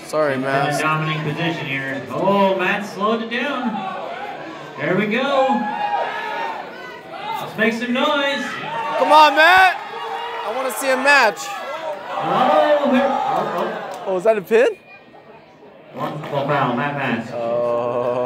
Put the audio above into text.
Sorry, Matt. In a dominating position here. Oh, Matt slowed it down. There we go. Let's make some noise. Come on, Matt. I want to see a match. Oh, here. Oh, is that a pin? One foul, Matt pass. Oh.